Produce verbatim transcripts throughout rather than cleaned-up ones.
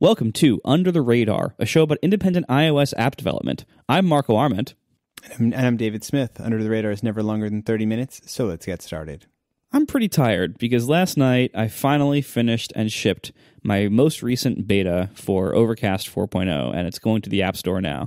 Welcome to Under the Radar, a show about independent iOS app development. I'm Marco Arment. And I'm David Smith. Under the Radar is never longer than thirty minutes, so let's get started. I'm pretty tired because last night I finally finished and shipped my most recent beta for Overcast four point oh, and it's going to the App Store now.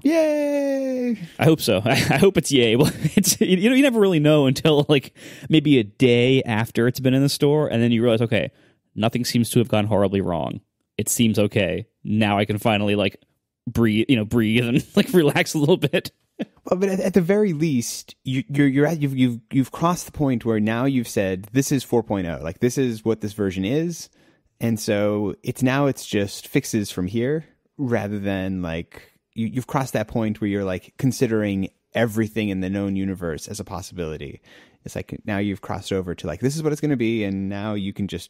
Yay! I hope so. I hope it's yay. Well, it's, you know, you never really know until like maybe a day after it's been in the store, and then you realize, okay, nothing seems to have gone horribly wrong. It seems okay. Now I can finally like breathe, you know, breathe and like relax a little bit. Well, but at, at the very least, you, you're you're at you've you've you've crossed the point where now you've said this is four point oh, like this is what this version is, and so it's now it's just fixes from here rather than like you, you've crossed that point where you're like considering everything in the known universe as a possibility. It's like now you've crossed over to like this is what it's going to be, and now you can just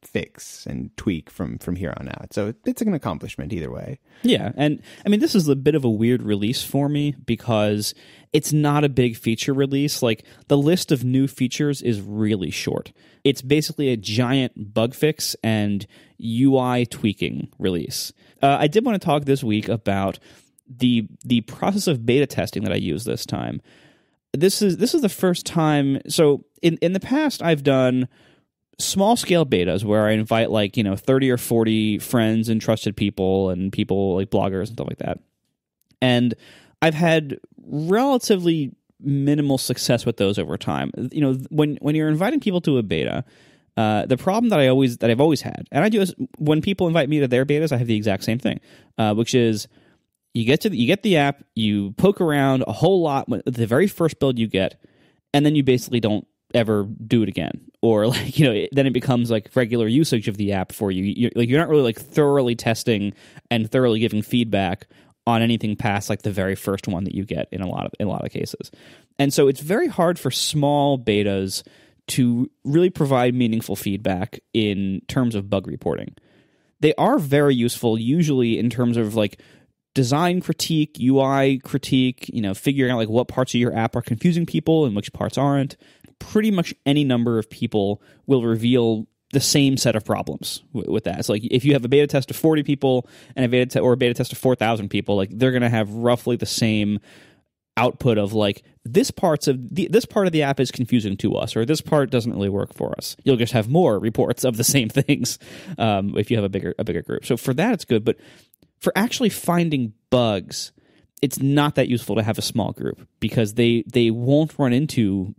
fix and tweak from from here on out. So it's an accomplishment either way. Yeah, and I mean this is a bit of a weird release for me because it's not a big feature release. Like the list of new features is really short. It's basically a giant bug fix and U I tweaking release. Uh, I did want to talk this week about the the process of beta testing that I used this time. This is this is the first time. So in in the past I've done small scale betas where I invite like, you know, thirty or forty friends and trusted people and people like bloggers and stuff like that. And I've had relatively minimal success with those over time. You know, when when you're inviting people to a beta, uh, the problem that I always that I've always had, and I do is when people invite me to their betas, I have the exact same thing, uh, which is you get to the, you get the app, you poke around a whole lot with the very first build you get, and then you basically don't ever do it again, or like, you know, it, then it becomes like regular usage of the app for you. You're, like you're not really like thoroughly testing and thoroughly giving feedback on anything past like the very first one that you get in a lot of in a lot of cases. And so it's very hard for small betas to really provide meaningful feedback in terms of bug reporting. They are very useful usually in terms of like design critique, U I critique, you know, figuring out like what parts of your app are confusing people and which parts aren't. Pretty much any number of people will reveal the same set of problems with, with that. So like if you have a beta test of forty people and a beta te- or a beta test of four thousand people, like they're going to have roughly the same output of like this parts of the, this part of the app is confusing to us, or this part doesn't really work for us. You'll just have more reports of the same things um, if you have a bigger a bigger group. So for that it's good, but for actually finding bugs, it's not that useful to have a small group because they they won't run into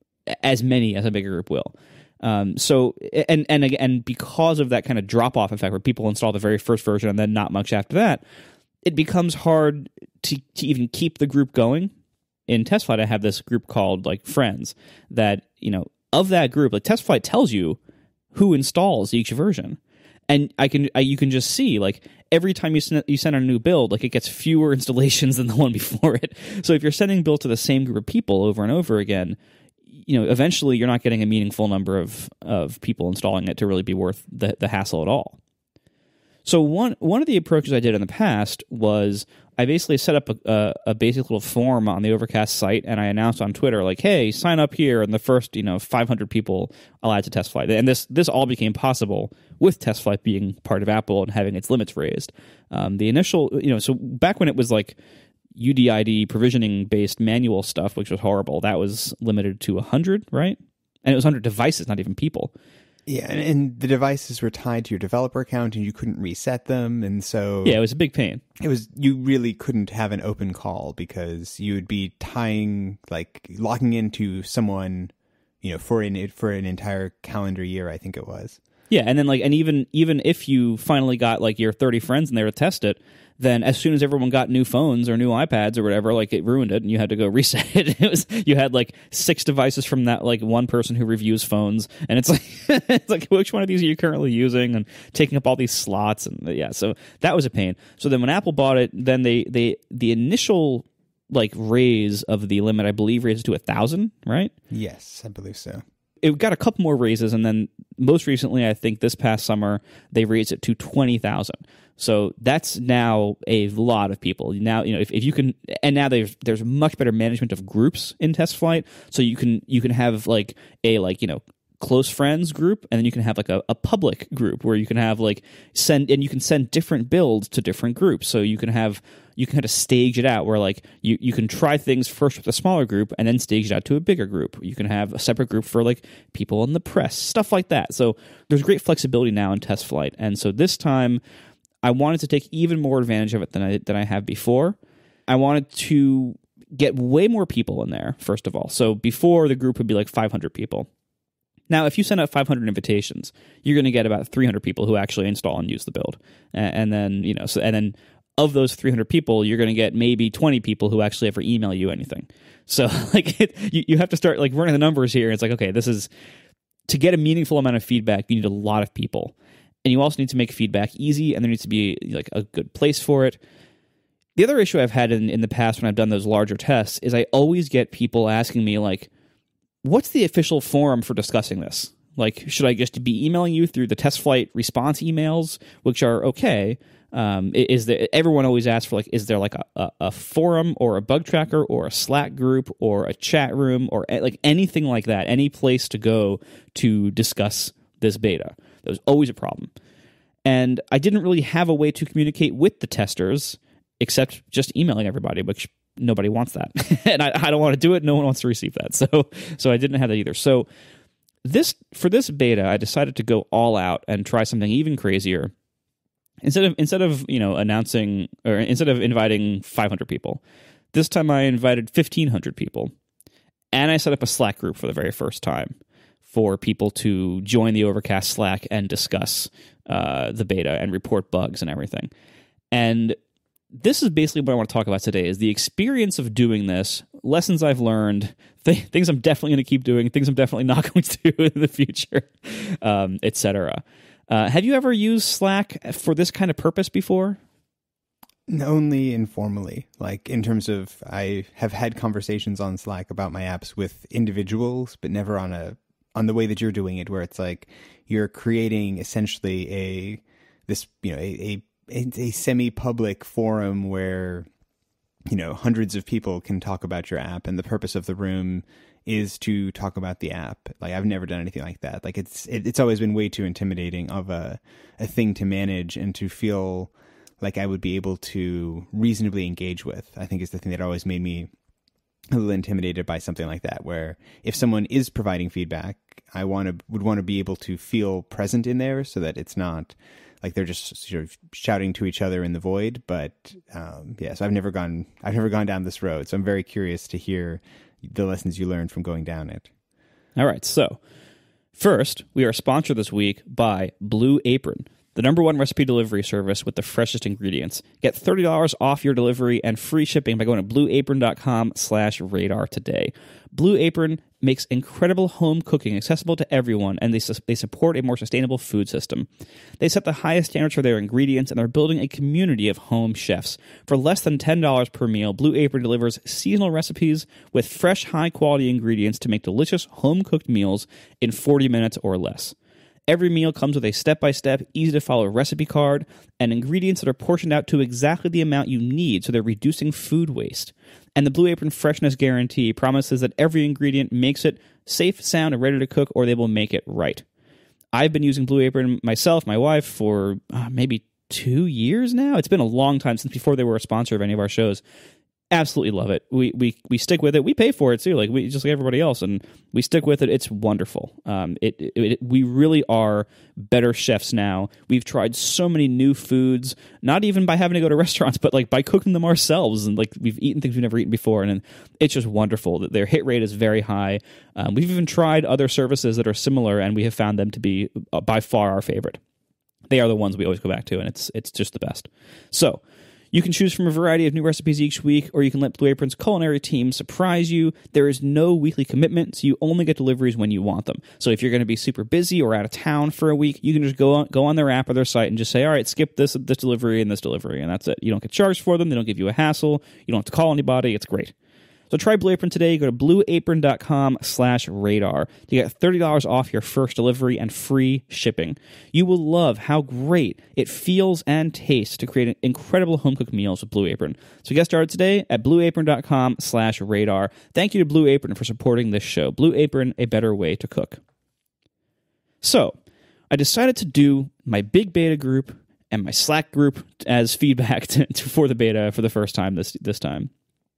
as many as a bigger group will. Um, so, and and and because of that kind of drop-off effect where people install the very first version and then not much after that, it becomes hard to, to even keep the group going. In TestFlight, I have this group called like Friends that, you know, of that group, like TestFlight tells you who installs each version. And I can I, you can just see like every time you send, you send a new build, like it gets fewer installations than the one before it. So if you're sending build to the same group of people over and over again, you know, eventually you're not getting a meaningful number of, of people installing it to really be worth the, the hassle at all. So one one of the approaches I did in the past was I basically set up a, a, a basic little form on the Overcast site, and I announced on Twitter, like, hey, sign up here, and the first, you know, five hundred people allowed to TestFlight. And this this all became possible with TestFlight being part of Apple and having its limits raised. Um, the initial, you know, so back when it was like U D I D provisioning-based manual stuff, which was horrible, that was limited to one hundred, right? And it was one hundred devices, not even people. Yeah, and, and the devices were tied to your developer account, and you couldn't reset them, and so yeah, it was a big pain. It was you really couldn't have an open call because you would be tying, like, logging into someone, you know, for an for an entire calendar year, I think it was. Yeah, and then like, and even even if you finally got like your thirty friends and they were to test it, then as soon as everyone got new phones or new iPads or whatever, like it ruined it, and you had to go reset it. It was you had like six devices from that like one person who reviews phones, and it's like it's like which one of these are you currently using, and taking up all these slots, and yeah, so that was a pain. So then when Apple bought it, then they they the initial like raise of the limit, I believe, raised to a thousand, right? Yes, I believe so. It got a couple more raises, and then most recently, I think this past summer, they raised it to twenty thousand. So that's now a lot of people. Now, you know, if, if you can, and now there's there's much better management of groups in TestFlight, so you can you can have like a like you know close friends group, and then you can have like a, a public group where you can have like send and you can send different builds to different groups. So you can have you can kind of stage it out where like you, you can try things first with a smaller group and then stage it out to a bigger group. You can have a separate group for like people in the press, stuff like that. So there's great flexibility now in test flight. And so this time I wanted to take even more advantage of it than I than I have before. I wanted to get way more people in there, first of all. So before, the group would be like five hundred people. Now, if you send out five hundred invitations, you're going to get about three hundred people who actually install and use the build. And, and then, you know, so and then of those three hundred people, you're going to get maybe twenty people who actually ever email you anything. So like it, you, you have to start like running the numbers here. And it's like, okay, this is to get a meaningful amount of feedback, you need a lot of people. And you also need to make feedback easy, and there needs to be like a good place for it. The other issue I've had in, in the past when I've done those larger tests is I always get people asking me, like, what's the official forum for discussing this? Like, should I just be emailing you through the test flight response emails, which are okay? Um, is there, everyone always asks for, like, is there like a, a, a forum or a bug tracker or a Slack group or a chat room or like anything like that, any place to go to discuss this beta? That was always a problem. And I didn't really have a way to communicate with the testers except just emailing everybody, which nobody wants that. And I, I don't want to do it. No one wants to receive that. So so I didn't have that either. So this for this beta, I decided to go all out and try something even crazier. Instead of instead of, you know, announcing or instead of inviting five hundred people, this time I invited fifteen hundred people. And I set up a Slack group for the very first time for people to join the Overcast Slack and discuss uh, the beta and report bugs and everything. And this is basically what I want to talk about today, is the experience of doing this, lessons I've learned, th- things I'm definitely going to keep doing, things I'm definitely not going to do in the future, um, et cetera. Uh, have you ever used Slack for this kind of purpose before? Only informally, like in terms of I have had conversations on Slack about my apps with individuals, but never on a on the way that you're doing it, where it's like you're creating essentially a this you know a a, a semi-public forum where you know hundreds of people can talk about your app, and the purpose of the room is to talk about the app. Like I've never done anything like that. Like it's it, it's always been way too intimidating of a a thing to manage and to feel like I would be able to reasonably engage with. I think is the thing that always made me a little intimidated by something like that, where if someone is providing feedback, I want to would want to be able to feel present in there so that it's not like they're just sort of shouting to each other in the void. But um, yeah, so I've never gone I've never gone down this road. So I'm very curious to hear the lessons you learned from going down it. All right. So first, we are sponsored this week by Blue Apron, the number one recipe delivery service with the freshest ingredients. Get thirty dollars off your delivery and free shipping by going to blueapron.com slash radar today. Blue Apron makes incredible home cooking accessible to everyone, and they, su- they support a more sustainable food system. They set the highest standards for their ingredients, and they're building a community of home chefs. For less than ten dollars per meal, Blue Apron delivers seasonal recipes with fresh, high-quality ingredients to make delicious home-cooked meals in forty minutes or less. Every meal comes with a step-by-step, easy-to-follow recipe card and ingredients that are portioned out to exactly the amount you need, so they're reducing food waste. And the Blue Apron Freshness Guarantee promises that every ingredient makes it safe, sound, and ready to cook, or they will make it right. I've been using Blue Apron myself, my wife, for uh, maybe two years now. It's been a long time, since before they were a sponsor of any of our shows. Absolutely love it. We we we stick with it. We pay for it too, like we just like everybody else, and we stick with it. It's wonderful. Um, it, it, it we really are better chefs now. We've tried so many new foods, not even by having to go to restaurants, but like by cooking them ourselves, and like we've eaten things we've never eaten before, and, and it's just wonderful. Their hit rate is very high. Um, we've even tried other services that are similar, and we have found them to be uh, by far our favorite. They are the ones we always go back to, and it's it's just the best. So you can choose from a variety of new recipes each week, or you can let Blue Apron's culinary team surprise you. There is no weekly commitment, so you only get deliveries when you want them. So if you're going to be super busy or out of town for a week, you can just go on, go on their app or their site and just say, all right, skip this this delivery and this delivery, and that's it. You don't get charged for them. They don't give you a hassle. You don't have to call anybody. It's great. So try Blue Apron today. Go to blueapron.com slash radar to get thirty dollars off your first delivery and free shipping. You will love how great it feels and tastes to create incredible home-cooked meals with Blue Apron. So get started today at blueapron.com slash radar. Thank you to Blue Apron for supporting this show. Blue Apron, a better way to cook. So I decided to do my big beta group and my Slack group as feedback to, to, for the beta for the first time this this time.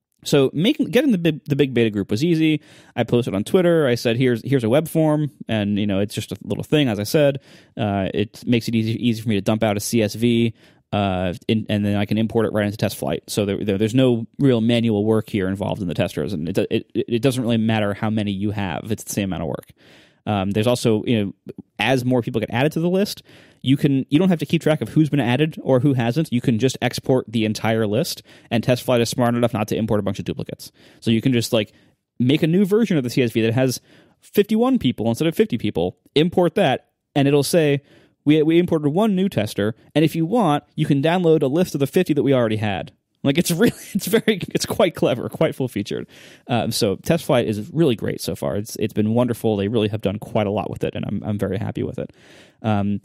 So making getting the big, the big beta group was easy. I posted on Twitter. I said, "Here's here's a web form," and you know it's just a little thing. As I said, uh, it makes it easy easy for me to dump out a C S V, uh, in, and then I can import it right into Test Flight. So there, there, there's no real manual work here involved in the testers, and it it it doesn't really matter how many you have. It's the same amount of work. Um, there's also, you know, as more people get added to the list, you can you don't have to keep track of who's been added or who hasn't. You can just export the entire list, and TestFlight is smart enough not to import a bunch of duplicates. So you can just like make a new version of the C S V that has fifty-one people instead of fifty people, import that, and it'll say we we imported one new tester, and if you want, you can download a list of the fifty that we already had. Like it's really, it's very, it's quite clever, quite full featured. Um, so TestFlight is really great so far. It's it's been wonderful. They really have done quite a lot with it, and I'm I'm very happy with it. Um,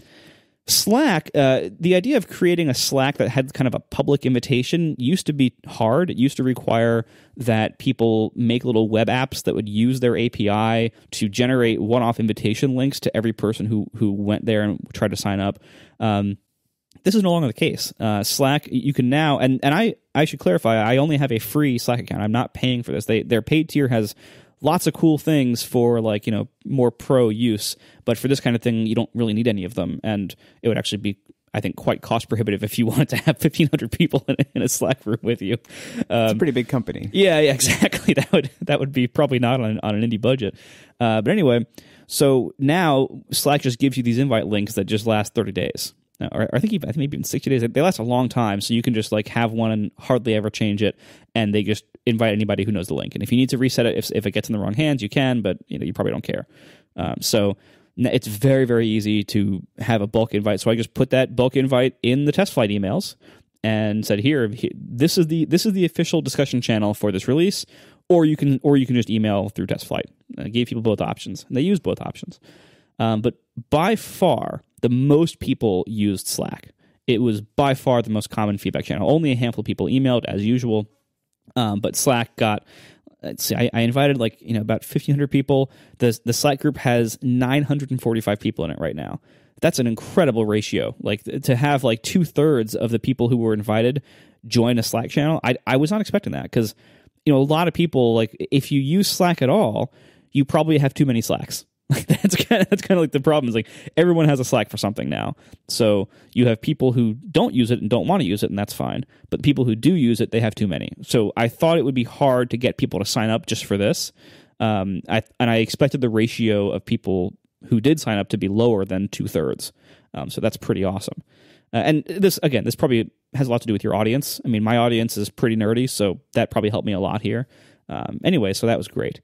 Slack, uh, the idea of creating a Slack that had kind of a public invitation used to be hard. It used to require that people make little web apps that would use their A P I to generate one-off invitation links to every person who who went there and tried to sign up. Um, This is no longer the case. Uh, Slack, you can now, and, and I, I should clarify, I only have a free Slack account. I'm not paying for this. They, their paid tier has lots of cool things for like, you know, more pro use, but for this kind of thing, you don't really need any of them. And it would actually be, I think, quite cost prohibitive if you wanted to have fifteen hundred people in a, in a Slack group with you. Um, it's a pretty big company. Yeah, yeah, exactly. That would that would be probably not on, on an indie budget. Uh, but anyway, so now Slack just gives you these invite links that just last thirty days. Or I think even, I think maybe even sixty days. They last a long time, so you can just like have one and hardly ever change it, and they just invite anybody who knows the link. And if you need to reset it, if if it gets in the wrong hands, you can, but you know you probably don't care. Um, so it's very very easy to have a bulk invite. So I just put that bulk invite in the TestFlight emails and said, here, this is the this is the official discussion channel for this release, or you can or you can just email through TestFlight. I gave people both options, and they used both options. Um, but by far, the most people used Slack. It was by far the most common feedback channel. Only a handful of people emailed, as usual. Um, but Slack got, let's see, I, I invited like, you know, about fifteen hundred people. The, the Slack group has nine hundred forty-five people in it right now. That's an incredible ratio. Like to have like two thirds of the people who were invited join a Slack channel. I, I was not expecting that because, you know, a lot of people, like if you use Slack at all, you probably have too many Slacks. Like that's kind of that's kind of like the problem is like everyone has a Slack for something now. So you have people who don't use it and don't want to use it, and that's fine. But people who do use it, they have too many. So I thought it would be hard to get people to sign up just for this. Um, I and I expected the ratio of people who did sign up to be lower than two thirds. Um, so that's pretty awesome. Uh, and this again, this probably has a lot to do with your audience. I mean, my audience is pretty nerdy, so that probably helped me a lot here. Um, anyway, so that was great.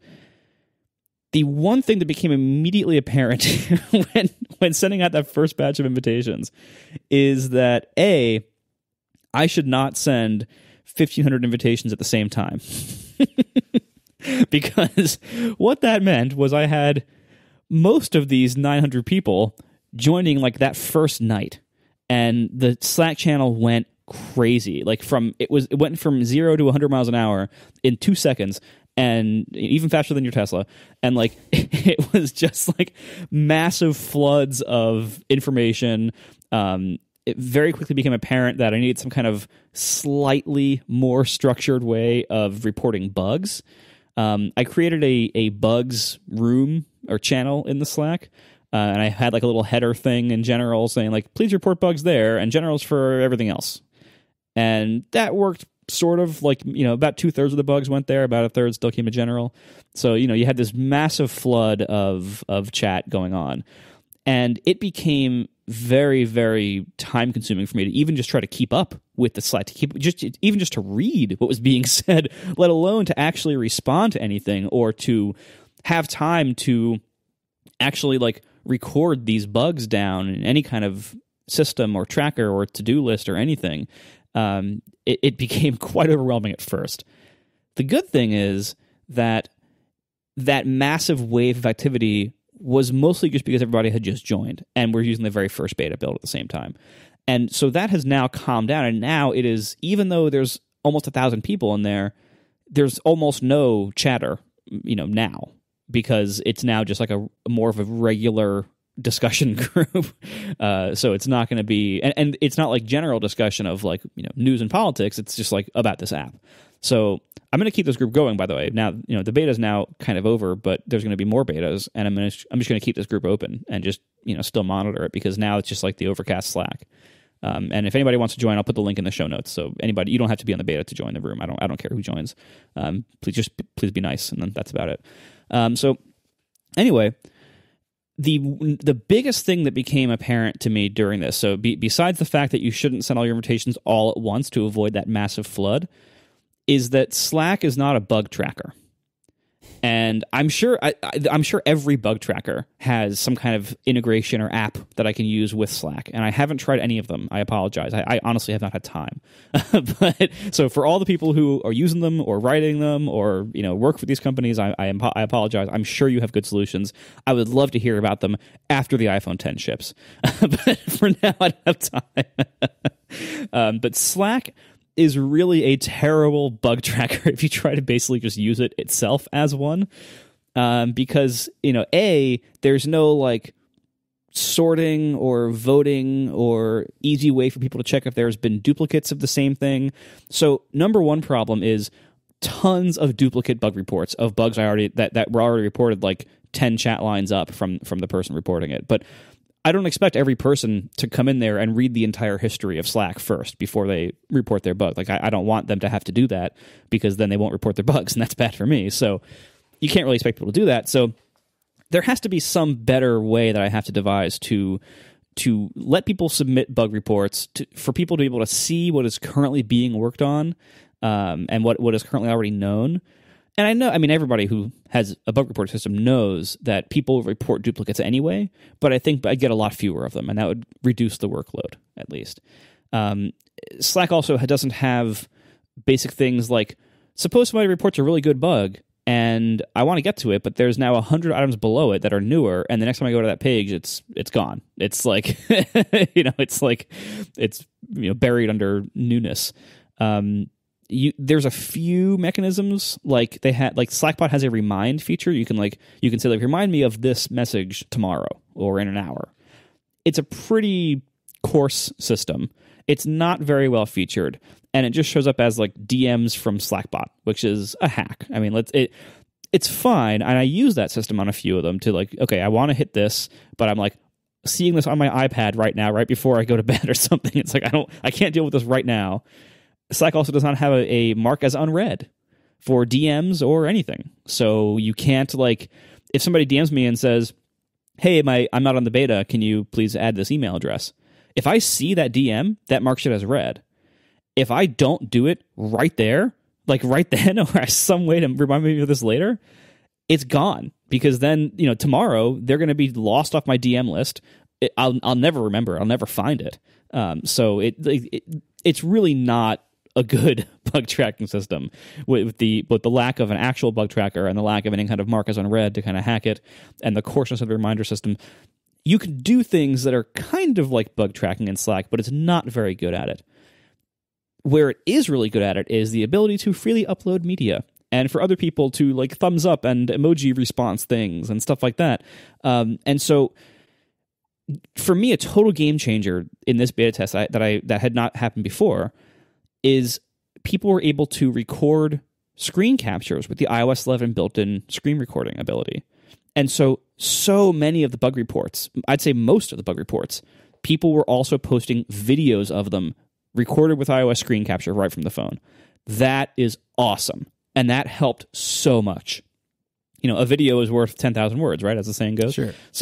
The one thing that became immediately apparent when when sending out that first batch of invitations is that A, I should not send fifteen hundred invitations at the same time. Because what that meant was I had most of these nine hundred people joining like that first night, and the Slack channel went crazy. Like from it was it went from zero to one hundred miles an hour in two seconds. And even faster than your Tesla. And like, it was just like massive floods of information. Um, it very quickly became apparent that I needed some kind of slightly more structured way of reporting bugs. Um, I created a, a bugs room or channel in the Slack. Uh, and I had like a little header thing in general saying like, please report bugs there, and generals for everything else. And that worked sort of like, you know, about two thirds of the bugs went there, about a third still came to general. So, you know, you had this massive flood of of chat going on. And it became very, very time consuming for me to even just try to keep up with the Slack, to keep just even just to read what was being said, let alone to actually respond to anything or to have time to actually like record these bugs down in any kind of system or tracker or to-do list or anything. Um, it, it became quite overwhelming at first. The good thing is that that massive wave of activity was mostly just because everybody had just joined and we're using the very first beta build at the same time. And so that has now calmed down, and now it is, even though there's almost a thousand people in there, there's almost no chatter, you know, now, because it's now just like a more of a regular discussion group. Uh, so it's not going to be, and, and it's not like general discussion of like, you know, news and politics. It's just like about this app. So I'm going to keep this group going, by the way. Now, you know, the beta is now kind of over, but there's going to be more betas, and I'm going to, I'm just going to keep this group open and just, you know, still monitor it, because now it's just like the Overcast Slack. Um, and if anybody wants to join, I'll put the link in the show notes. So anybody, you don't have to be on the beta to join the room. I don't, I don't care who joins. Um, please just, please be nice, and then that's about it. Um, so anyway, the the biggest thing that became apparent to me during this, so be, besides the fact that you shouldn't send all your invitations all at once to avoid that massive flood, is that Slack is not a bug tracker. And I'm sure I, I, I'm sure every bug tracker has some kind of integration or app that I can use with Slack, and I haven't tried any of them. I apologize. I, I honestly have not had time. But so for all the people who are using them or writing them or, you know, work for these companies, I, I, am, I apologize. I'm sure you have good solutions. I would love to hear about them after the iPhone ten ships. But for now, I don't have time. um, but Slack is really a terrible bug tracker if you try to basically just use it itself as one. Um, because, you know, A, there's no like sorting or voting or easy way for people to check if there's been duplicates of the same thing. So number one problem is tons of duplicate bug reports of bugs I already that, that were already reported, like ten chat lines up from from the person reporting it. But I don't expect every person to come in there and read the entire history of Slack first before they report their bug. Like, I, I don't want them to have to do that, because then they won't report their bugs, and that's bad for me. So you can't really expect people to do that. So there has to be some better way that I have to devise to to let people submit bug reports, to, for people to be able to see what is currently being worked on, um, and what, what is currently already known. And I know, I mean, everybody who has a bug report system knows that people report duplicates anyway, but I think I get a lot fewer of them, and that would reduce the workload, at least. Um, Slack also doesn't have basic things like, suppose somebody reports a really good bug, and I want to get to it, but there's now one hundred items below it that are newer, and the next time I go to that page, it's it's gone. It's like, you know, it's like, it's, you know, buried under newness. Um You, there's a few mechanisms, like they had, like Slackbot has a remind feature. You can like you can say like, remind me of this message tomorrow or in an hour. It's a pretty coarse system. It's not very well featured, and it just shows up as like D Ms from Slackbot, which is a hack. I mean, let's it. It's fine, and I use that system on a few of them to like, okay, I want to hit this, but I'm like seeing this on my iPad right now, right before I go to bed or something. It's like I don't, I can't deal with this right now. Slack also does not have a, a mark as unread for D Ms or anything. So you can't, like, if somebody D Ms me and says, hey, my, I'm not on the beta, can you please add this email address? If I see that D M, that marks it as read. If I don't do it right there, like right then, or some way to remind me of this later, it's gone. Because then, you know, tomorrow they're going to be lost off my D M list. It, I'll I'll never remember it. I'll never find it. Um, so it, it it's really not a good bug tracking system with the with the lack of an actual bug tracker and the lack of any kind of mark as unread to kind of hack it, and the coarseness of the reminder system. You can do things that are kind of like bug tracking in Slack, but it's not very good at it. Where it is really good at it is the ability to freely upload media, and for other people to like thumbs up and emoji response things and stuff like that. Um, and so for me, a total game changer in this beta test I, that I that had not happened before is people were able to record screen captures with the i O S eleven built-in screen recording ability. And so, so many of the bug reports, I'd say most of the bug reports, people were also posting videos of them recorded with iOS screen capture right from the phone. That is awesome. And that helped so much. You know, a video is worth ten thousand words, right? As the saying goes. Sure. So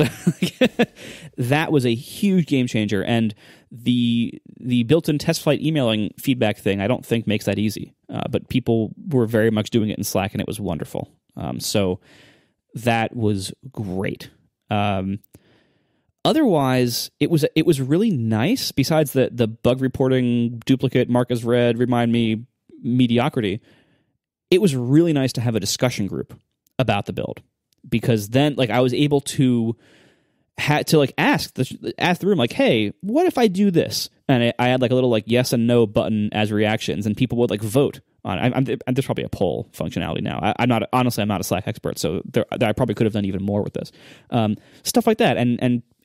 that was a huge game changer. And the the built-in test flight emailing feedback thing, I don't think makes that easy. Uh, but people were very much doing it in Slack, and it was wonderful. Um, so that was great. Um, otherwise, it was it was really nice. Besides the the bug reporting, duplicate, mark as read, remind me, mediocrity, it was really nice to have a discussion group about the build, because then like I was able to had to like ask the ask the room like, hey, what if I do this? And I, I had like a little like yes and no button as reactions, and people would like vote on. I'm, I'm, there's probably a poll functionality now. I, I'm not honestly I'm not a Slack expert, so there, I probably could have done even more with this um, stuff like that. And and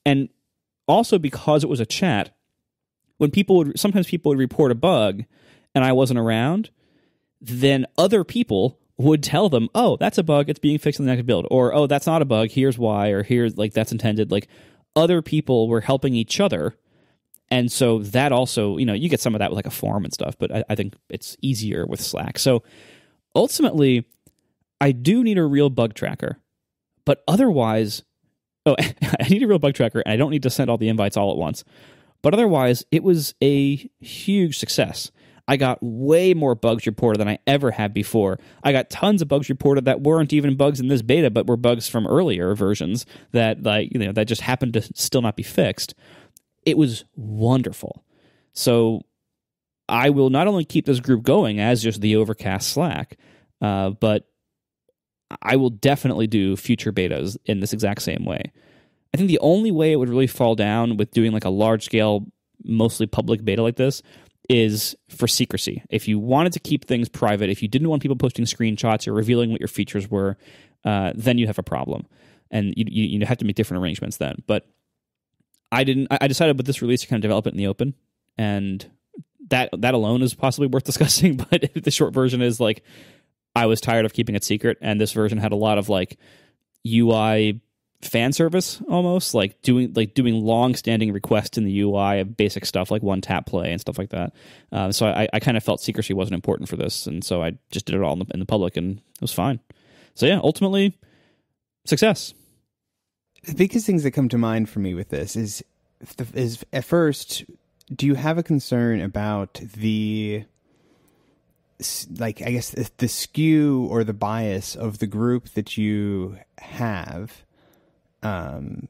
And also because it was a chat, when people would, sometimes people would report a bug and I wasn't around, then other people would tell them, oh, that's a bug, it's being fixed in the next build. Or, oh, that's not a bug, here's why, or here's, like, that's intended. Like, other people were helping each other. And so that also, you know, you get some of that with like a forum and stuff, but I, I think it's easier with Slack. So ultimately, I do need a real bug tracker, but otherwise, oh, I need a real bug tracker and I don't need to send all the invites all at once. But otherwise, it was a huge success. I got way more bugs reported than I ever had before. I got tons of bugs reported that weren't even bugs in this beta, but were bugs from earlier versions that, like, you know, that just happened to still not be fixed. It was wonderful. So I will not only keep this group going as just the Overcast Slack, uh, but I will definitely do future betas in this exact same way. I think the only way it would really fall down with doing like a large-scale, mostly public beta like this is for secrecy. If you wanted to keep things private, if you didn't want people posting screenshots or revealing what your features were, uh, then you have a problem. And you, you, you have to make different arrangements then. But I didn't. I decided with this release to kind of develop it in the open, and that that alone is possibly worth discussing. But the short version is like I was tired of keeping it secret, and this version had a lot of like U I fan service, almost like doing like doing long standing requests in the U I of basic stuff like one tap play and stuff like that. Uh, so I, I kind of felt secrecy wasn't important for this, and so I just did it all in the, in the public, and it was fine. So yeah, ultimately, success. The biggest things that come to mind for me with this is, is at first, do you have a concern about the, like, I guess, the skew or the bias of the group that you have um,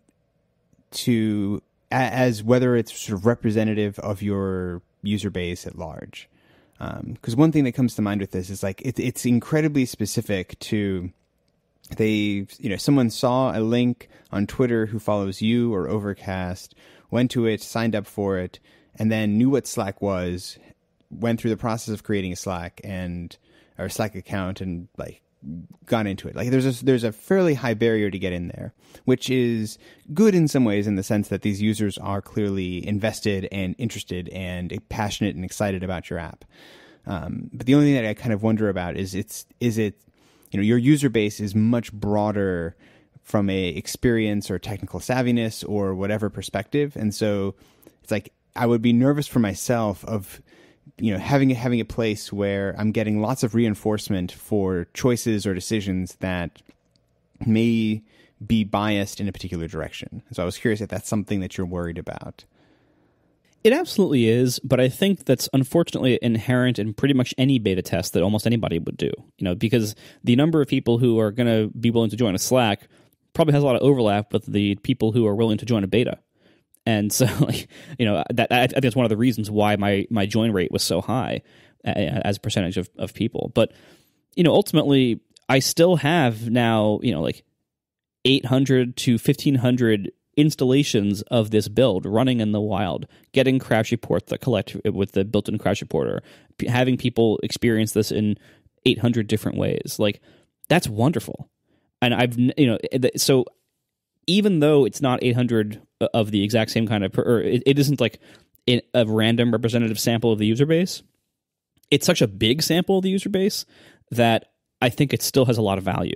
to, as whether it's sort of representative of your user base at large? Because um, one thing that comes to mind with this is, like, it, it's incredibly specific to... They, you know, someone saw a link on Twitter who follows you or Overcast, went to it, signed up for it, and then knew what Slack was, went through the process of creating a Slack and or a Slack account and like got into it. Like there's a, there's a fairly high barrier to get in there, which is good in some ways in the sense that these users are clearly invested and interested and passionate and excited about your app. Um, but the only thing that I kind of wonder about is it's is it you know, your user base is much broader from a experience or technical savviness or whatever perspective. And so it's like, I would be nervous for myself of, you know, having, having a place where I'm getting lots of reinforcement for choices or decisions that may be biased in a particular direction. So I was curious if that's something that you're worried about. It absolutely is, but I think that's unfortunately inherent in pretty much any beta test that almost anybody would do. You know, because the number of people who are going to be willing to join a Slack probably has a lot of overlap with the people who are willing to join a beta. And so, like, you know, that I think that's one of the reasons why my my join rate was so high as a percentage of, of people. But, you know, ultimately, I still have now, you know, like eight hundred to fifteen hundred installations of this build running in the wild, getting crash reports that collect with the built-in crash reporter, p- having people experience this in eight hundred different ways. Like, that's wonderful. And I've, you know, so even though it's not eight hundred of the exact same kind of, or it, it isn't like a random representative sample of the user base, it's such a big sample of the user base that I think it still has a lot of value.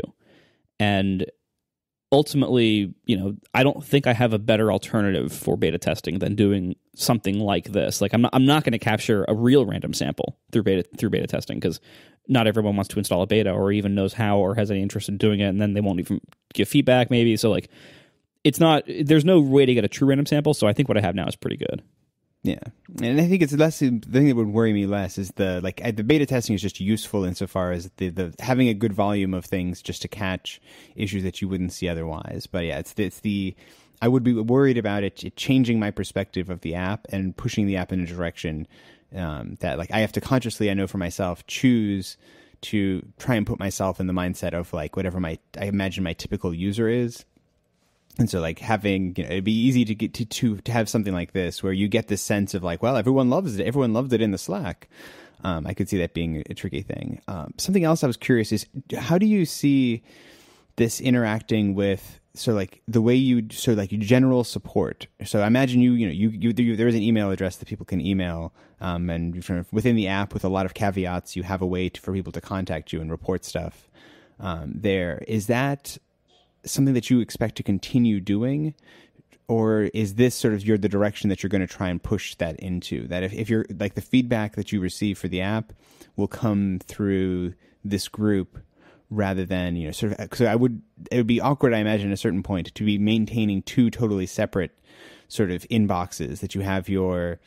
And ultimately, you know, I don't think I have a better alternative for beta testing than doing something like this. Like, I'm not, I'm not going to capture a real random sample through beta through beta testing because not everyone wants to install a beta or even knows how or has any interest in doing it, and then they won't even give feedback. Maybe so. Like, it's not. There's no way to get a true random sample. So I think what I have now is pretty good. Yeah, and I think it's less, the thing that would worry me less is the, like, the beta testing is just useful insofar as the, the having a good volume of things just to catch issues that you wouldn't see otherwise. But yeah, it's the, it's the I would be worried about it, it changing my perspective of the app and pushing the app in a direction um, that, like, I have to consciously, I know for myself, choose to try and put myself in the mindset of, like, whatever my I imagine my typical user is. And so, like, having, you know, it'd be easy to get to, to, to have something like this where you get this sense of, like, well, everyone loves it. Everyone loved it in the Slack. Um, I could see that being a tricky thing. Um, something else I was curious is, how do you see this interacting with so like the way you so like you general support. So I imagine you you know you, you, you there is an email address that people can email, um, and within the app with a lot of caveats, you have a way to, for people to contact you and report stuff. Um, there is that something that you expect to continue doing, or is this sort of your the direction that you're going to try and push that into? That if, if you're like the feedback that you receive for the app will come through this group rather than, you know, sort of, so I would, it would be awkward, I imagine, at a certain point to be maintaining two totally separate sort of inboxes, that you have your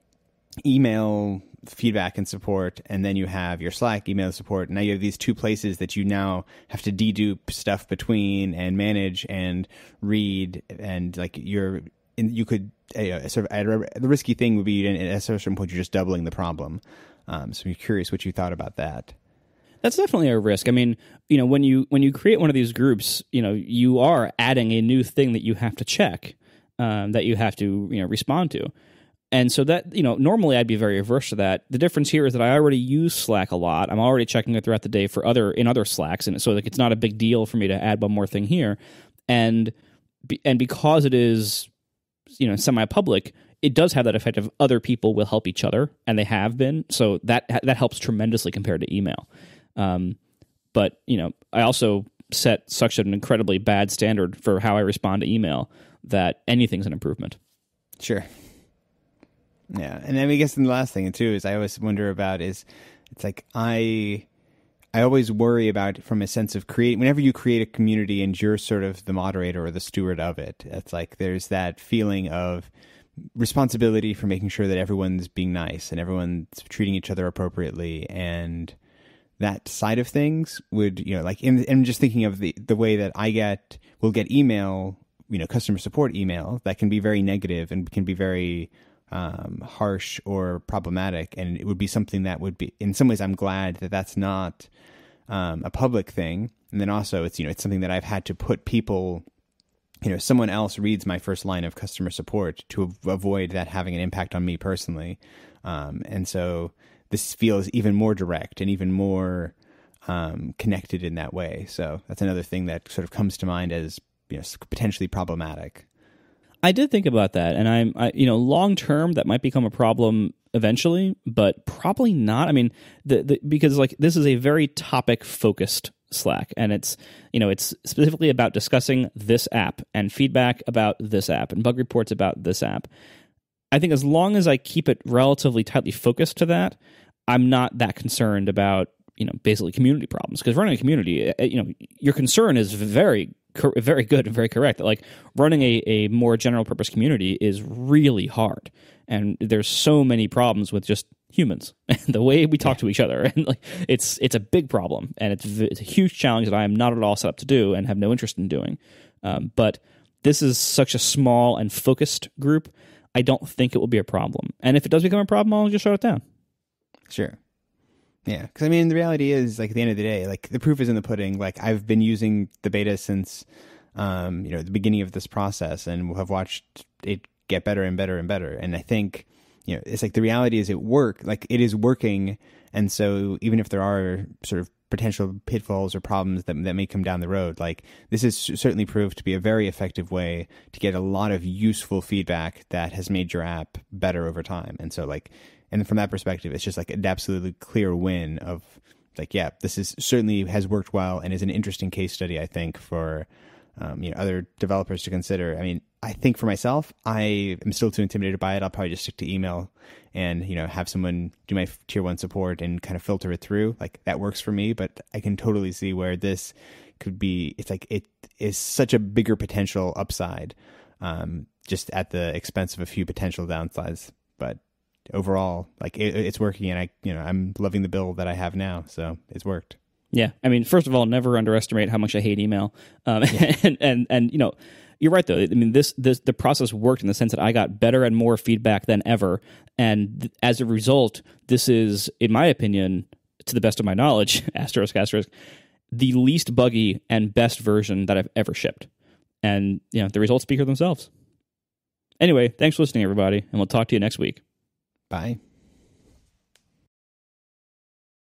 email feedback and support, and then you have your Slack email support. Now you have these two places that you now have to dedupe stuff between and manage and read, and like you're, you could uh, sort of, the risky thing would be at a certain point you're just doubling the problem. Um, so I'm curious what you thought about that. That's definitely a risk. I mean, you know, when you when you create one of these groups, you know, you are adding a new thing that you have to check, um, that you have to, you know, respond to. And so that, you know, normally I'd be very averse to that. The difference here is that I already use Slack a lot. I'm already checking it throughout the day for other in other Slacks, and so like it's not a big deal for me to add one more thing here. And and because it is, you know, semi-public, it does have that effect of other people will help each other, and they have been. So that that helps tremendously compared to email. Um, but, you know, I also set such an incredibly bad standard for how I respond to email that anything's an improvement. Sure. Yeah. And then I guess the last thing too is I always wonder about is it's like I I always worry about from a sense of create whenever you create a community and you're sort of the moderator or the steward of it, it's like there's that feeling of responsibility for making sure that everyone's being nice and everyone's treating each other appropriately, and that side of things would, you know, like, in, I'm just thinking of the, the way that I get, will get email, you know, customer support email that can be very negative and can be very um, harsh or problematic. And it would be something that would be, in some ways, I'm glad that that's not um, a public thing. And then also it's, you know, it's something that I've had to put people, you know, someone else reads my first line of customer support to av- avoid that having an impact on me personally. Um, and so this feels even more direct and even more um, connected in that way. So that's another thing that sort of comes to mind as, you know, potentially problematic. I did think about that, and I'm, I, you know, long term that might become a problem eventually, but probably not. I mean, the, the because like this is a very topic focused Slack, and it's, you know, it's specifically about discussing this app and feedback about this app and bug reports about this app. I think as long as I keep it relatively tightly focused to that, I'm not that concerned about, you know, basically community problems, because running a community, you know, your concern is very, very good and very correct. Like running a, a more general purpose community is really hard, and there's so many problems with just humans and the way we talk to each other, and like it's it's a big problem, and it's it's a huge challenge that I am not at all set up to do and have no interest in doing. Um, but this is such a small and focused group, I don't think it will be a problem. And if it does become a problem, I'll just shut it down. Sure. Yeah, because I mean, the reality is, like, at the end of the day, like, the proof is in the pudding. Like, I've been using the beta since, um, you know, the beginning of this process, and have watched it get better and better and better. And I think, you know, it's like the reality is it work, like, it is working. And so even if there are sort of potential pitfalls or problems that that may come down the road, like, this has certainly proved to be a very effective way to get a lot of useful feedback that has made your app better over time. And so, like, and from that perspective, it's just like an absolutely clear win of, like, yeah, this is certainly has worked well and is an interesting case study, I think, for um, you know, other developers to consider. I mean, I think for myself, I am still too intimidated by it. I'll probably just stick to email and, you know, have someone do my tier one support and kind of filter it through. Like, that works for me, but I can totally see where this could be. It's like it is such a bigger potential upside, um, just at the expense of a few potential downsides. But overall, like, it, it's working, and I, you know, I'm loving the build that I have now, so it's worked. Yeah, I mean, first of all, never underestimate how much I hate email, um, yeah. and and and you know, you're right though. I mean, this this the process worked in the sense that I got better and more feedback than ever, and th- as a result, this is, in my opinion, to the best of my knowledge, asterisk asterisk, the least buggy and best version that I've ever shipped, and you know, the results speak for themselves. Anyway, thanks for listening, everybody, and we'll talk to you next week. Bye.